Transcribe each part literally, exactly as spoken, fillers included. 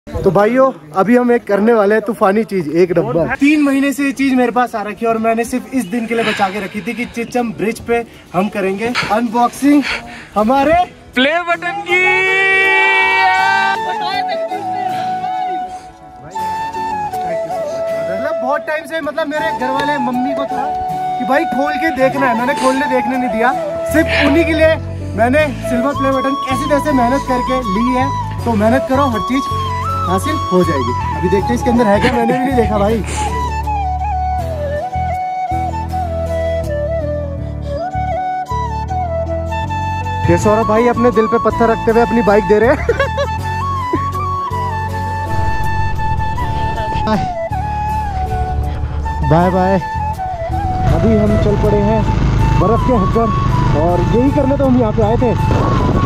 तो भाइयों अभी हम एक करने वाले हैं तूफानी चीज, एक डब्बा। तीन महीने से ये चीज मेरे पास आ रखी है और मैंने सिर्फ इस दिन के लिए बचा के रखी थी कि चिचम ब्रिज पे हम करेंगे अनबॉक्सिंग हमारे प्ले बटन की। मतलब बहुत टाइम से मतलब मेरे घर वाले मम्मी को था कि भाई खोल के देखना है, मैंने खोलने देखने नहीं दिया। सिर्फ उन्हीं के लिए मैंने सिल्वर प्ले बटन कैसे तैसे मेहनत करके ली है। तो मेहनत करो, हर चीज हासिल हो जाएगी। अभी देखते हैं इसके अंदर है क्या, मैंने भी नहीं देखा भाई। ये सौरभ भाई अपने दिल पे पत्थर रखते हुए अपनी बाइक दे रहे हैं। Bye bye. अभी हम चल पड़े हैं बर्फ के अंदर और यही करने तो हम यहाँ पे आए थे।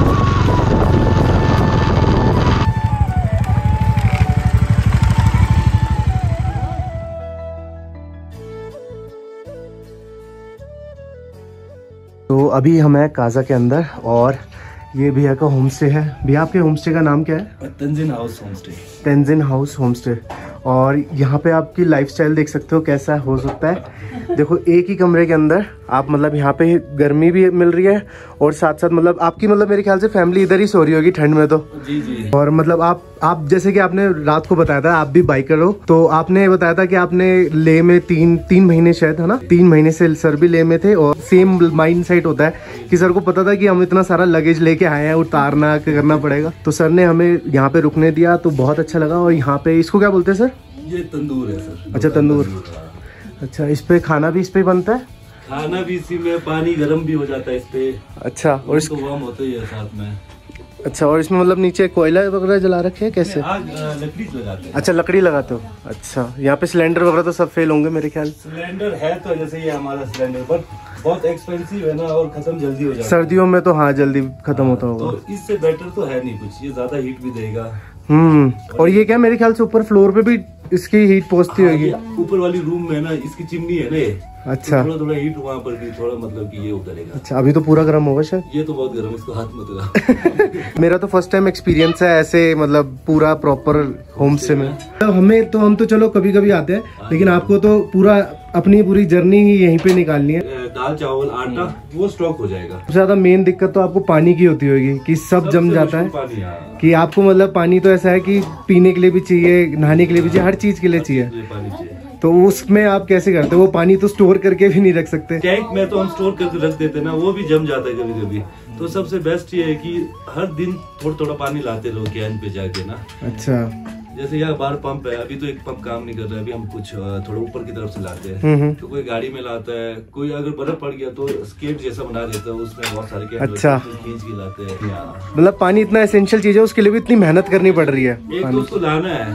तो अभी हम हैं काजा के अंदर और ये भैया का होम स्टे है। भैया आपके होम स्टे का नाम क्या है? Tenzin house homestay. Tenzin house homestay. और यहाँ पे आपकी लाइफस्टाइल देख सकते हो कैसा हो सकता है। देखो एक ही कमरे के अंदर आप मतलब यहाँ पे गर्मी भी मिल रही है और साथ साथ मतलब आपकी मतलब मेरे ख्याल से फैमिली इधर ही सो रही होगी ठंड में तो। जी जी। और मतलब आप आप जैसे कि आपने रात को बताया था आप भी बाइकर हो, तो आपने बताया था कि आपने ले में तीन तीन महीने शायद है ना, तीन महीने से सर भी ले में थे। और सेम माइंड सेट होता है कि सर को पता था कि हम इतना सारा लगेज लेके आए हैं, उतारना करना पड़ेगा। तो सर ने हमें यहाँ पे रुकने दिया तो बहुत अच्छा लगा। और यहाँ पे इसको क्या बोलते हैं सर? ये तंदूर है सर। अच्छा तंदूर। अच्छा इस पे खाना भी इस पे बनता है? खाना भी इसी में, पानी गर्म भी हो जाता है इस पे। अच्छा और इसको वार्म होता ही है साथ में। अच्छा और इसमें मतलब नीचे कोयला वगैरह जला रखे हैं कैसे? आग लकड़ी लगाते हैं। अच्छा लकड़ी लगाते हो। अच्छा यहाँ पे सिलेंडर वगैरह तो सब फेल होंगे मेरे ख्याल। सिलेंडर है तो जैसे ये हमारा सिलेंडर बट बहुत एक्सपेंसिव है ना और खत्म जल्दी हो जाता है। सर्दियों में तो हाँ जल्दी खत्म होता होगा। तो इससे बेटर तो है नहीं कुछ, ये ज्यादा हीट भी देगा। हम्म और ये क्या मेरे ख्याल से ऊपर फ्लोर पे भी इसकी हीट पहुंचती होगी। ऊपर वाली रूम में ना इसकी चिमनी है ना। अच्छा थोड़ा थोड़ा हीट वहाँ पर भी थोड़ा मतलब कि ये उतरेगा। अच्छा अभी तो पूरा गर्म होगा शायद। ये तो बहुत गर्म है, इसको हाथ मत लगा। मेरा तो फर्स्ट टाइम एक्सपीरियंस है ऐसे मतलब पूरा प्रॉपर होम स्टे में। तो हमें तो हम तो चलो कभी कभी आते हैं, लेकिन आपको तो पूरा अपनी पूरी जर्नी ही यहीं पे निकालनी है। दाल चावल आटा वो स्टॉक हो जाएगा। सबसे ज्यादा मेन दिक्कत तो आपको पानी की होती होगी कि सब जम जाता है। पानी, कि आपको मतलब पानी तो ऐसा है कि पीने के लिए भी चाहिए, नहाने के लिए भी चाहिए, हर चीज के लिए चाहिए। पानी चाहिए। तो उसमें आप कैसे करते हो? वो पानी तो स्टोर करके भी नहीं रख सकते। टैंक में तो हम स्टोर करके रख देते ना, वो भी जम जाता है कभी कभी। तो सबसे बेस्ट ये है कि हर दिन थोड़ा थोड़ा पानी लाते रहो कैन पे जाके ना। अच्छा जैसे यहाँ बाहर पंप है, अभी तो एक पंप काम नहीं कर रहा है, अभी हम कुछ थोड़ा ऊपर की तरफ से लाते हैं। तो कोई गाड़ी में लाता है, कोई अगर बर्फ पड़ गया तो स्केट जैसा बना देता है, उसमें बहुत सारे कैन अच्छा खींच के लाते हैं। मतलब पानी इतना एसेंशियल चीज है, उसके लिए भी इतनी मेहनत करनी पड़ रही है। एक तो उसको लाना है,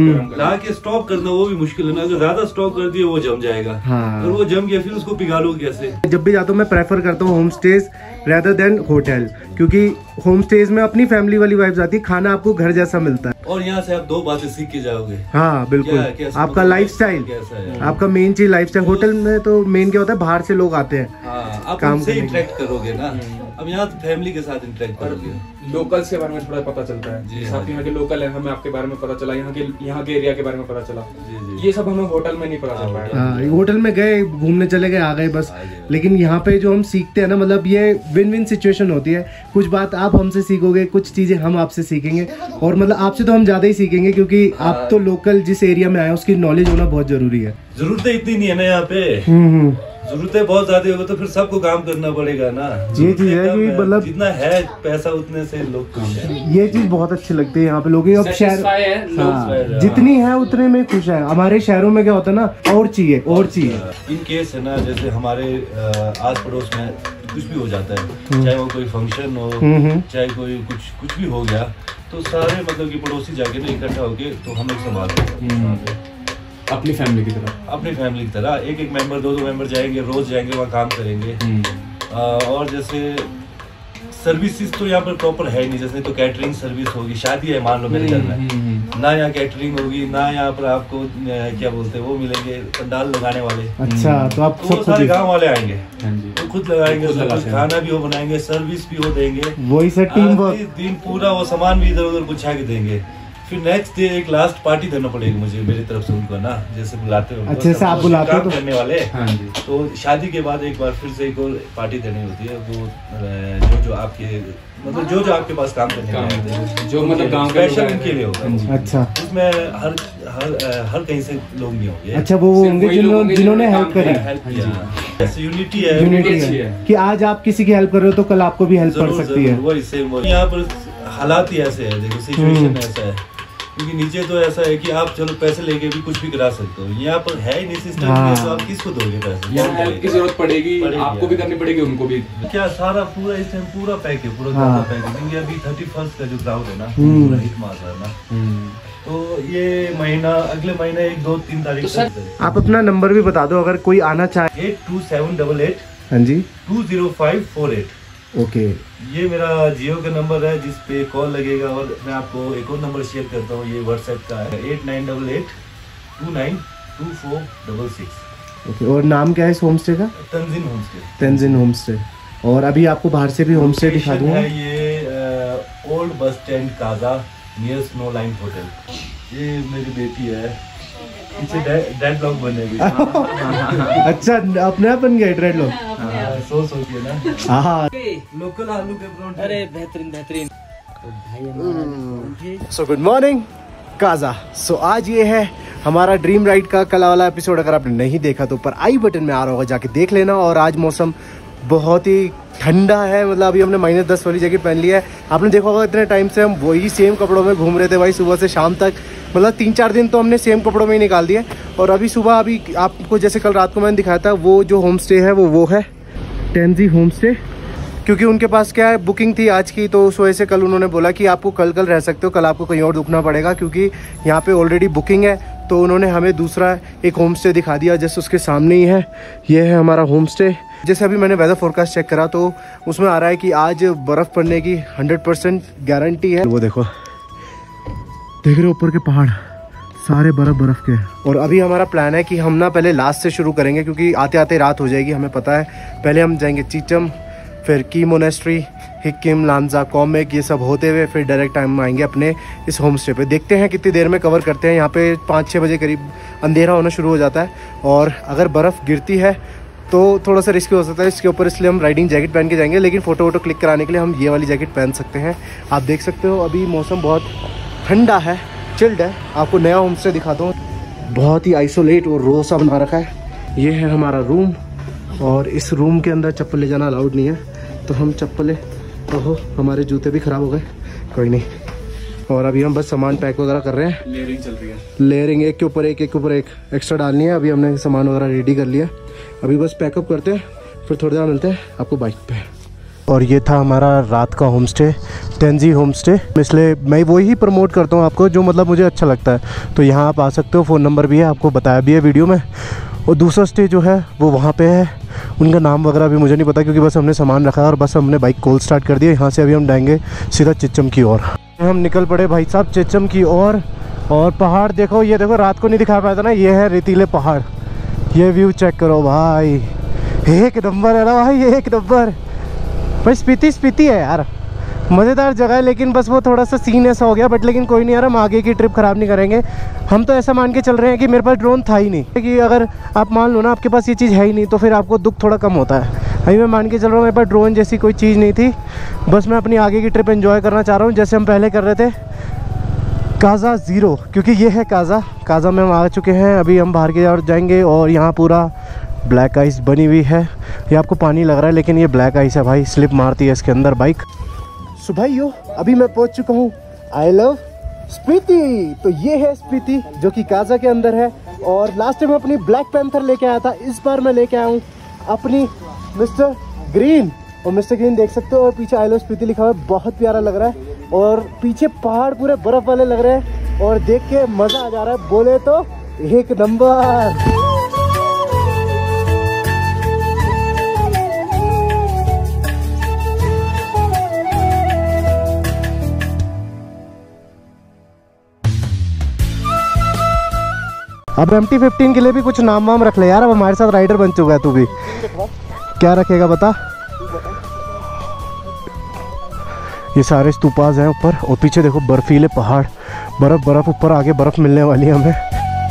ला के स्टॉक करना वो भी मुश्किल है ना। अगर ज्यादा स्टॉक कर दिए वो जम जाएगा। हाँ। और वो जम गया फिर उसको पिघालो कैसे? जब भी जाता हूँ मैं प्रेफर करता हूँ homestays rather than hotel, क्योंकि होम स्टेज में अपनी फैमिली वाली वाइब्स आती है, खाना आपको घर जैसा मिलता है। और यहाँ से आप दो बातें सीख के जाओगे। हाँ बिल्कुल। क्या, आपका लाइफस्टाइल, आपका मेन चीज लाइफस्टाइल। होटल में तो मेन क्या होता है, बाहर से लोग आते हैं। हाँ, आप उनसे इंटरेक्ट करोगे ना। अब यहाँ फैमिली के साथ इंटरेक्ट करोगे, लोकल्स के बारे में थोड़ा पता चलता है। जी, साथ यहाँ के लोकल है, हमें आपके बारे में पता चला, यहाँ के यहाँ के एरिया के बारे में पता चला। जी, जी। ये सब हमें होटल में नहीं पता चल पाया। हाँ, होटल में गए, घूमने चले गए, आ गए बस। लेकिन यहाँ पे जो हम सीखते हैं ना, मतलब ये विन विन सिचुएशन होती है। कुछ बात आप हमसे सीखोगे, कुछ चीजें हम आपसे सीखेंगे। और मतलब आपसे तो हम ज्यादा ही सीखेंगे, क्योंकि आप तो लोकल जिस एरिया में आए उसकी नॉलेज होना बहुत जरूरी है। जरूरतें इतनी नहीं है ना यहाँ पे। जरूरतें बहुत ज्यादा होगा तो फिर सबको काम करना पड़ेगा ना। ये चीज है कि मतलब जितना है पैसा उतने से लोग खुश हैं। ये चीज बहुत अच्छी लगती है यहाँ पे लोग। अब शहर हाँ, जितनी है उतने में खुश है। हमारे शहरों में क्या होता है ना, और चाहिए और चाहिए। इन केस है ना, जैसे हमारे आस पड़ोस में कुछ भी हो जाता है, चाहे वो कोई फंक्शन हो, चाहे कोई कुछ कुछ भी हो गया, तो सारे मतलब कि पड़ोसी जाके ना इकट्ठा होके तो हम लोग संभालते हैं अपनी फैमिली की तरह। अपनी फैमिली की तरह एक एक मेंबर, दो दो मेंबर जाएंगे, रोज जाएंगे वहाँ काम करेंगे। आ, और जैसे सर्विसेज तो यहाँ पर प्रॉपर है नहीं। जैसे तो कैटरिंग सर्विस होगी, शादी है मान लो मेरे घर में, ना यहाँ कैटरिंग होगी, ना यहाँ पर आपको क्या बोलते हैं वो मिलेंगे पंडाल लगाने वाले। अच्छा तो आप तो सारे गाँव वाले आएंगे, वो खुद लगाएंगे, खाना भी वो बनाएंगे, सर्विस भी वो देंगे। वही सर टीम वर्क। दिन पूरा वो सामान भी इधर उधर गुछा के देंगे। फिर नेक्स्ट डे एक लास्ट पार्टी देना पड़ेगी मुझे मेरी तरफ से उनको ना, जैसे बुलाते हो अच्छे से आप बुलाते हो तो करने वाले। हाँ जी। तो शादी के बाद एक बार फिर से एक और पार्टी देनी होती है, वो जो जो आपके मतलब जो जो आपके पास काम करने वाले हैं, जो मतलब गांव के स्पेशल उनके लिए होगा। अच्छा, उसमें हर हर हर कहीं से लोग नहीं होंगे। अच्छा, वो होंगे जिन्होंने जिन्होंने हेल्प करी, हेल्प किया। ऐसे यूनिटी है, यूनिटी है कि आज आप किसी की हेल्प कर रहे हो तो कल आपको भी हेल्प कर सकती है। वही सेम यहाँ पर हालात ही ऐसे है, देखो सिचुएशन ऐसा है, क्योंकि नीचे तो ऐसा है कि आप चलो पैसे लेके भी कुछ भी करा सकते हो, यहाँ पर है ही नहीं सिस्टम। हाँ। तो आप किसको दोगे पैसे? यहाँ हेल्प की जरूरत पड़ेगी, पड़ेगी आपको भी करनी पड़ेगी, उनको भी। क्या सारा पूरा इस टाइम पूरा पैक है, पूरा हाँ। पैक है, क्योंकि अभी थर्टी फर्स्ट का जो क्राउड है ना पूरा हिट मार रहा है ना, तो ये महीना अगले महीने एक दो तीन तारीख तो आप अपना नंबर भी बता दो अगर कोई आना चाहे। Eight two seven double eight हाँ जी two zero five four eight. Okay, ये मेरा जियो का नंबर है जिस पे कॉल लगेगा, और मैं आपको एक और नंबर शेयर करता हूँ, ये व्हाट्सएप का है eight nine double eight two nine two four double six. Okay, और नाम क्या है इस होम स्टे का? Tenzin homestay. Tenzin homestay. और अभी आपको बाहर से भी होम स्टे दिखा दूंगा। ये old bus stand Kaza near Snow Line Hotel. ये मेरी बेटी है, पीछे डेड लॉक बनेगी। अच्छा, अपने आप बन गए डेड लॉक? सो सो के ना। हाँ, लोकल आलू के परांठे। अरे बेहतरीन बेहतरीन। So good morning Kaza. So आज ये है हमारा ड्रीम राइड का कल वाला एपिसोड। अगर आपने नहीं देखा तो ऊपर आई बटन में आ रहा होगा, जाके देख लेना। और आज मौसम बहुत ही ठंडा है, मतलब अभी हमने माइनस दस वाली जैकेट पहन ली है। आपने देखा होगा इतने टाइम से हम वही सेम कपड़ों में घूम रहे थे भाई, सुबह से शाम तक, मतलब तीन चार दिन तो हमने सेम कपड़ों में ही निकाल दिए। और अभी सुबह अभी आपको जैसे कल रात को मैंने दिखाया था, वो जो होम स्टे है वो वो है टेंजी होम स्टे, क्योंकि उनके पास क्या है बुकिंग थी आज की, तो उस वजह से कल उन्होंने बोला कि आपको कल कल रह सकते हो, कल आपको कहीं और रुकना पड़ेगा क्योंकि यहाँ पे ऑलरेडी बुकिंग है। तो उन्होंने हमें दूसरा एक होम स्टे दिखा दिया, जैसे उसके सामने ही है, ये है हमारा होम स्टे। जैसे अभी मैंने वेदर फोरकास्ट चेक करा तो उसमें आ रहा है कि आज बर्फ़ पड़ने की हंड्रेड परसेंट गारंटी है। वो देखो, देख रहे हो ऊपर के पहाड़ सारे बर्फ बर्फ के। और अभी हमारा प्लान है कि हम ना पहले लास्ट से शुरू करेंगे, क्योंकि आते आते रात हो जाएगी, हमें पता है। पहले हम जाएंगे चीचम, फिर की मोनेस्ट्री, हिक्किम, लांजा, कॉमेक, ये सब होते हुए फिर डायरेक्ट टाइम आएंगे अपने इस होम स्टे पे। देखते हैं कितनी देर में कवर करते हैं। यहाँ पे पाँच छः बजे करीब अंधेरा होना शुरू हो जाता है, और अगर बर्फ़ गिरती है तो थोड़ा सा रिस्की हो सकता है इसके ऊपर, इसलिए हम राइडिंग जैकेट पहन के जाएंगे। लेकिन फ़ोटो वोटो क्लिक कराने के लिए हम ये वाली जैकेट पहन सकते हैं। आप देख सकते हो अभी मौसम बहुत ठंडा है, चिल्ड है। आपको नया होम स्टे दिखाता हूँ, बहुत ही आइसोलेट और रो सा बना रखा है। ये है हमारा रूम, और इस रूम के अंदर चप्पल ले जाना अलाउड नहीं है, तो हम चप्पलें, ओहो हमारे जूते भी ख़राब हो गए, कोई नहीं। और अभी हम बस सामान पैक वगैरह कर रहे हैं, लेयरिंग चल रही है, लेयरिंग एक के ऊपर एक एक के ऊपर एक एक्स्ट्रा डालनी है। अभी हमने सामान वगैरह रेडी कर लिया, अभी बस पैकअप करते हैं, फिर थोड़ी देर मिलते हैं आपको बाइक पे। और ये था हमारा रात का homestay, Tenzin homestay. इसलिए मैं वही प्रमोट करता हूँ आपको जो मतलब मुझे अच्छा लगता है। तो यहाँ आप आ सकते हो, फ़ोन नंबर भी है, आपको बताया भी है वीडियो में। और दूसरा स्टे जो है वो वहाँ पे है, उनका नाम वगैरह भी मुझे नहीं पता, क्योंकि बस हमने सामान रखा है और बस हमने बाइक कोल्ड स्टार्ट कर दिया। यहाँ से अभी हम जाएंगे सीधा चिचम की ओर। हम निकल पड़े भाई साहब चिचम की ओर। और पहाड़ देखो, ये देखो रात को नहीं दिखा पाया था ना, ये है रेतीले पहाड़। ये व्यू चेक करो भाई, एक नंबर है ना भाई, एक नंबर भाई। स्पीति स्पीति है यार, मज़ेदार जगह है, लेकिन बस वो थोड़ा सा सीन ऐसा हो गया। बट लेकिन कोई नहीं यार, हम आगे की ट्रिप ख़राब नहीं करेंगे। हम तो ऐसा मान के चल रहे हैं कि मेरे पास ड्रोन था ही नहीं, कि अगर आप मान लो ना आपके पास ये चीज़ है ही नहीं, तो फिर आपको दुख थोड़ा कम होता है। अभी मैं मान के चल रहा हूँ मेरे पास ड्रोन जैसी कोई चीज़ नहीं थी, बस मैं अपनी आगे की ट्रिप एंजॉय करना चाह रहा हूँ, जैसे हम पहले कर रहे थे काजा ज़ीरो, क्योंकि ये है काजा। काजा में हम आ चुके हैं, अभी हम बाहर की ओर जाएंगे। और यहाँ पूरा ब्लैक आइस बनी हुई है, ये आपको पानी लग रहा है लेकिन ये ब्लैक आइस है भाई, स्लिप मारती है इसके अंदर बाइक। सो भाई यो अभी मैं पहुंच चुका हूँ आई लव स्पीति। तो ये है स्पीति जो कि काजा के अंदर है। और लास्ट टाइम अपनी ब्लैक पैंथर लेके आया था, इस बार मैं लेके आया हूँ अपनी मिस्टर ग्रीन। और मिस्टर ग्रीन देख सकते हो, और पीछे आई लव स्पीति लिखा हुआ है, बहुत प्यारा लग रहा है। और पीछे पहाड़ पूरे बर्फ वाले लग रहे हैं, और देख के मज़ा आ जा रहा है, बोले तो एक नंबर। अब एम टी फिफ्टीन के लिए भी कुछ नाम वाम रख ले यार, अब हमारे साथ राइडर बन चुका है तू भी। क्या रखेगा बता? ये सारे स्तूपास हैं ऊपर, और पीछे देखो बर्फीले पहाड़, बर्फ बर्फ ऊपर आगे बर्फ मिलने वाली है हमें।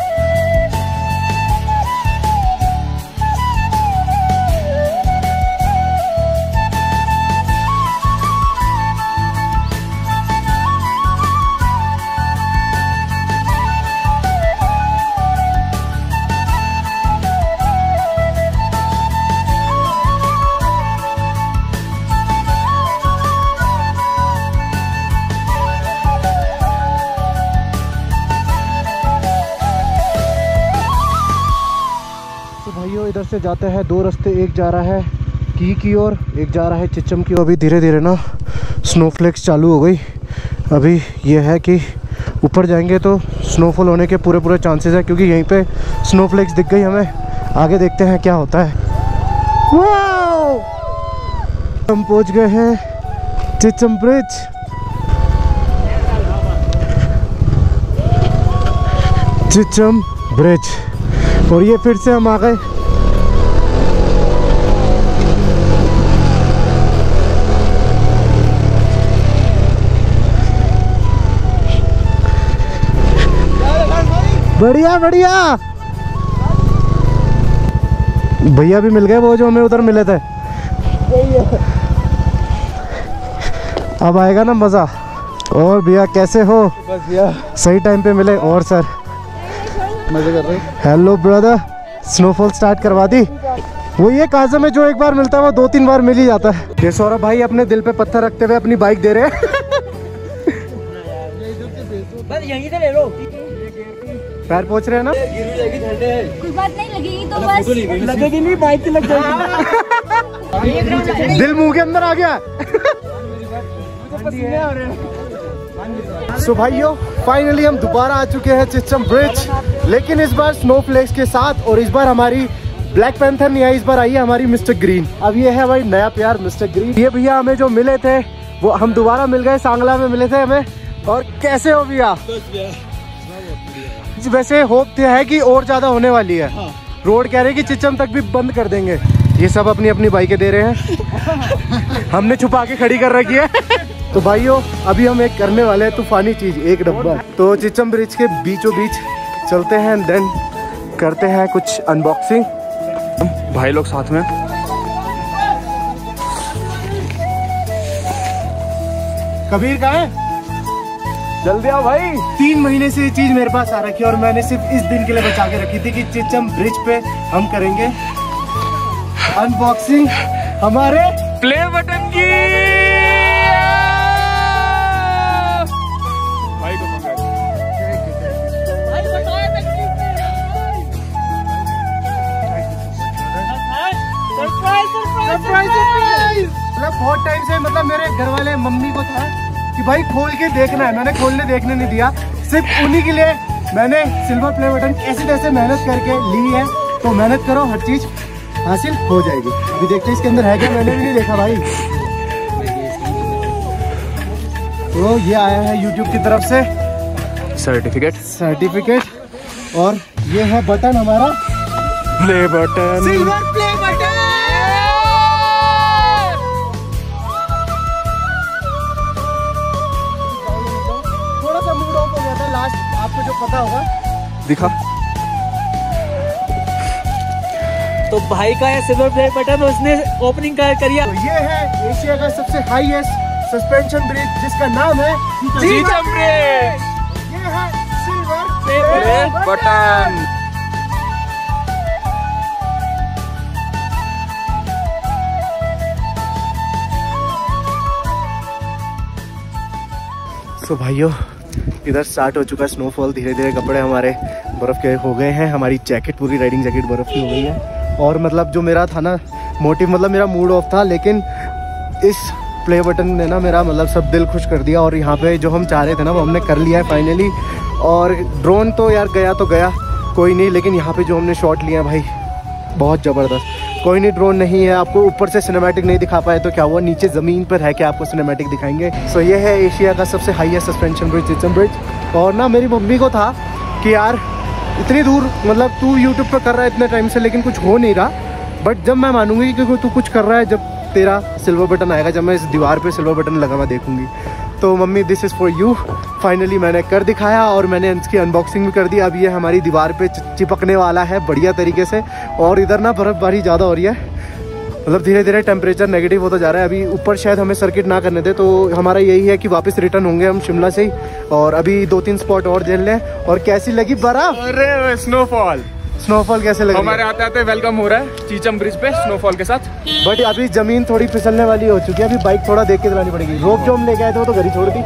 इधर से जाते हैं दो रास्ते, एक जा रहा है की की ओर, एक जा रहा है चिचम की ओर। अभी धीरे धीरे ना स्नोफ्लेक्स चालू हो गई। अभी ये है कि ऊपर जाएंगे तो स्नोफॉल होने के पूरे पूरे चांसेस है, क्योंकि यहीं पे स्नोफ्लेक्स दिख गई हमें। आगे देखते हैं क्या होता है। वाओ! हम पहुंच गए हैं चिचम ब्रिज। चिचम ब्रिज, और ये फिर से हम आ गए बढ़िया बढ़िया। भैया भी मिल गए, वो जो हमें उधर मिले थे। अब आएगा ना मजा। और भैया कैसे हो? बस भैया सही टाइम पे मिले। और सर मजे कर रहे। हेलो ब्रदर, स्नोफॉल स्टार्ट करवा दी। वो ये काज़ा में जो एक बार मिलता है वो दो तीन बार मिल ही जाता है। ये सौरभ भाई अपने दिल पे पत्थर रखते हुए अपनी बाइक दे रहे हैं। बस यहीं से ले लो। पैर पहुंच रहे हैं ना? कोई बात नहीं लगेगी तो बस लगेगी नहीं, बाइक की लग जाएगी। दिल मुंह के अंदर आ गया। सो भाइयों फाइनली हम दोबारा आ चुके हैं चिचम ब्रिज, लेकिन इस बार स्नोफ्लेक्स के साथ। और इस बार हमारी ब्लैक पैंथर नहीं आई, इस बार आई है हमारी मिस्टर ग्रीन। अब ये है भाई नया प्यार मिस्टर ग्रीन। ये भैया हमें जो मिले थे वो हम दोबारा मिल गए, सांगला में मिले थे हमें। और कैसे हो भैया? वैसे होप तो है कि और ज्यादा होने वाली है। हाँ। रोड कह रहे कि चिचम तक भी बंद कर देंगे। ये सब अपनी अपनी बाइकें दे रहे हैं। हमने छुपा के खड़ी कर रखी है। तो भाइयों अभी हम एक करने वाले हैं तूफानी चीज, एक डब्बा। तो चिचम ब्रिज के बीचों बीच चलते हैं, देन करते हैं कुछ अनबॉक्सिंग। भाई लोग साथ में। कबीर कहाँ है? जल्दी आओ भाई। तीन महीने से ये चीज मेरे पास आ रखी है और मैंने सिर्फ इस दिन के लिए बचा के रखी थी कि चिचम ब्रिज पे हम करेंगे अनबॉक्सिंग हमारे प्ले बटन की। भाई को मतलब बहुत टाइम से मतलब मेरे घर वाले मम्मी को था कि भाई खोल के देखना है, मैंने खोलने देखने नहीं दिया। सिर्फ उन्हीं के लिए मैंने सिल्वर प्ले बटन कैसे कैसे मेहनत करके ली है। तो मेहनत करो, हर चीज हासिल हो जाएगी। अभी देखते हैं इसके अंदर है क्या, मैंने भी नहीं देखा भाई। तो ये आया है यूट्यूब की तरफ से सर्टिफिकेट सर्टिफिकेट और ये है बटन हमारा play button, silver play button. थोड़ा सा मूड ऑफ हो गया था लास्ट, आपको जो पता होगा। दिखा तो भाई का है सिल्वर प्ले बटन, उसने ओपनिंग कर करिया। तो ये है एशिया का सबसे हाईएस्ट सस्पेंशन ब्रिज जिसका नाम है चिचम ब्रिज। ये है silver play button. So so, भाइयों इधर स्टार्ट हो चुका है स्नोफॉल। धीरे धीरे कपड़े हमारे बर्फ़ के हो गए हैं, हमारी जैकेट पूरी राइडिंग जैकेट बर्फ़ की हो गई है। और मतलब जो मेरा था ना मोटिव, मतलब मेरा मूड ऑफ था, लेकिन इस प्ले बटन ने ना मेरा मतलब सब दिल खुश कर दिया। और यहाँ पे जो हम चाह रहे थे ना वो हमने कर लिया है फाइनली। और ड्रोन तो यार गया तो गया कोई नहीं, लेकिन यहाँ पे जो हमने शॉट लिया भाई बहुत ज़बरदस्त। कोई नहीं, ड्रोन नहीं है, आपको ऊपर से सिनेमैटिक नहीं दिखा पाए तो क्या हुआ, नीचे ज़मीन पर है कि आपको सिनेमैटिक दिखाएंगे। सो ये है एशिया का सबसे highest suspension bridge Chicham bridge. और ना मेरी मम्मी को था कि यार इतनी दूर मतलब तू यूट्यूब पर कर रहा है इतने टाइम से लेकिन कुछ हो नहीं रहा, बट जब मैं मानूंगी कि तू कुछ कर रहा है, जब तेरा सिल्वर बटन आएगा, जब मैं इस दीवार पे सिल्वर बटन लगा हुआ देखूंगी तो mummy this is for you. Finally मैंने कर दिखाया और मैंने इसकी अनबॉक्सिंग भी कर दी। अब ये हमारी दीवार पे चिपकने वाला है बढ़िया तरीके से। और इधर ना बर्फ़बारी ज़्यादा हो रही है, मतलब धीरे धीरे टेम्परेचर नेगेटिव होता जा रहा है। अभी ऊपर शायद हमें सर्किट ना करने दे, तो हमारा यही है कि वापस रिटर्न होंगे हम शिमला से ही, और अभी दो तीन स्पॉट और झेल लें। और कैसी लगी बर्फ? अरे स्नोफॉल स्नोफॉल कैसे लगी? हमारे आते आते वेलकम हो रहा है चीचम ब्रिज पे स्नोफॉल के साथ। बट अभी जमीन थोड़ी फिसलने वाली हो चुकी है, अभी बाइक थोड़ा देख के चलानी पड़ेगी। रोप जो हम लेके आए थे वो तो घर ही छोड़ दी।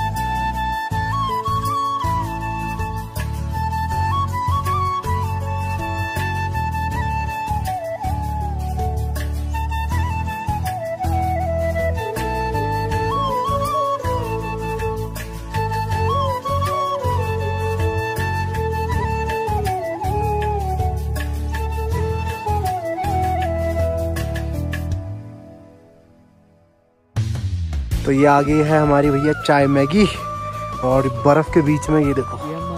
तो ये आ गई है हमारी भैया चाय मैगी, और बर्फ के बीच में ये देखो।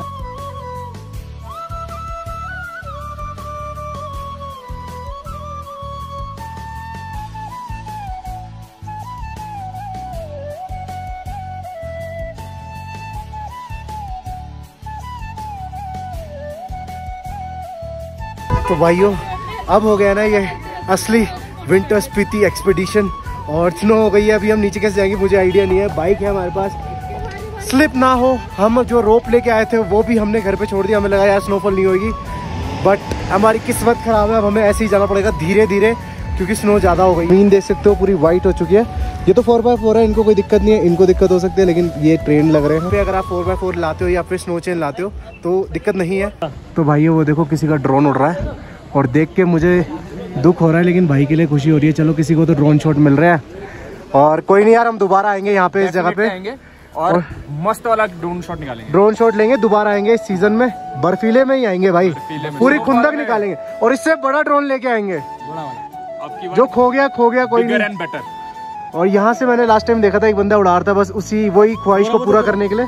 तो भाइयों अब हो गया ना ये असली विंटर स्पीति एक्सपीडिशन, और स्नो हो गई है। अभी हम नीचे कैसे जाएंगे मुझे आइडिया नहीं है। बाइक है हमारे पास, स्लिप ना हो। हम जो रोप लेके आए थे वो भी हमने घर पे छोड़ दिया, हमें लगा यार स्नोफॉल नहीं होगी, बट हमारी किस्मत खराब है। अब हमें ऐसे ही जाना पड़ेगा धीरे धीरे, क्योंकि स्नो ज़्यादा हो गई। मीन देख सकते हो पूरी वाइट हो चुकी है। ये तो फोर बाय फोर है, इनको कोई दिक्कत नहीं है, इनको दिक्कत हो सकती है, लेकिन ये ट्रेन लग रहे हैं। अगर आप फोर बाय फोर लाते हो या फिर स्नो चेन लाते हो तो दिक्कत नहीं है। तो भाइयों वो देखो किसी का ड्रोन उड़ रहा है, और देख के मुझे दुख हो रहा है, लेकिन भाई के लिए खुशी हो रही है। चलो किसी को तो ड्रोन शॉट मिल रहा है। और कोई नहीं यार, हम दोबारा आएंगे यहाँ पे इस जगह पे आएंगे और, और मस्त वाला ड्रोन शॉट निकालेंगे। ड्रोन शॉट लेंगे, दोबारा आएंगे इस सीजन में। बर्फीले में ही आएंगे भाई, पूरी खुंदक निकालेंगे, और इससे बड़ा ड्रोन लेके आएंगे। बड़ा वाला जो खो गया खो गया, कोई नहीं। बेटर। और यहाँ से मैंने लास्ट टाइम देखा था एक बंदा उड़ा रहा था, बस उसी वही ख्वाहिश को पूरा करने के लिए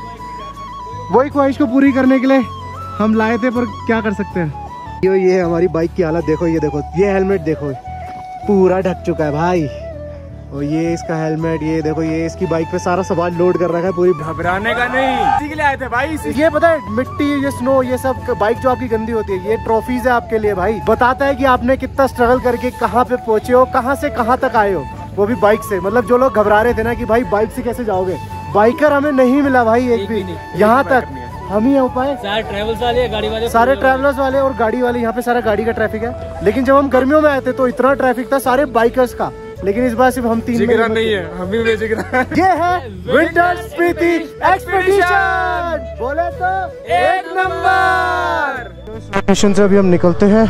वही ख्वाहिश को पूरी करने के लिए हम लाए थे, पर क्या कर सकते हैं। ये ये हमारी बाइक की हालत देखो, ये देखो, ये हेलमेट देखो पूरा ढक चुका है भाई, और ये इसका हेलमेट, ये देखो, ये इसकी बाइक पे सारा सामान लोड कर रखा है पूरी। घबराने का नहीं, इसी के लिए आए थे भाई। ये पता है मिट्टी, ये स्नो, ये सब बाइक जो आपकी गंदी होती है, ये ट्रॉफीज है आपके लिए भाई। बताता है कि आपने कितना स्ट्रगल करके कहाँ पे पहुंचे हो, कहाँ से कहाँ तक आए हो, वो भी बाइक से। मतलब जो लोग घबरा रहे थे ना कि भाई बाइक से कैसे जाओगे, बाइकर हमें नहीं मिला भाई एक भी। यहाँ तक हम ही हो पाए। सारे ट्रैवल्स वाले, गाड़ी वाले, सारे ट्रैवलर्स वाले और गाड़ी वाले, यहाँ पे सारा गाड़ी का ट्रैफिक है। लेकिन जब हम गर्मियों में आए थे तो इतना ट्रैफिक था सारे बाइकर्स का, लेकिन इस बार सिर्फ हम तीन जिगरा नहीं है, हम भी बेजिगरा। ये है विंटर स्पीति एक्सपीडिशन, बोले तो एक नंबर। मिशन से अभी हम निकलते हैं।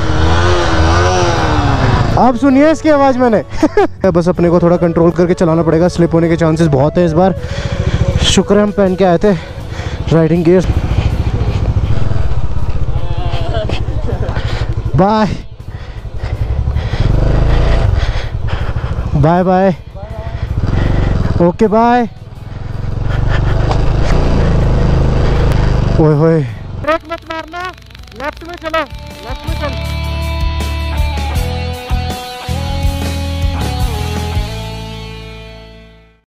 आप सुनिए इसकी आवाज मैंने बस अपने को थोड़ा कंट्रोल करके चलाना पड़ेगा, स्लिप होने के चांसेस बहुत है इस बार। शुक्र है हम पहन के आए थे riding gear. Bye bye bye, okay bye. ओए होए, ब्रेक मत मारना, लेफ्ट में चलो, लेफ्ट में चल।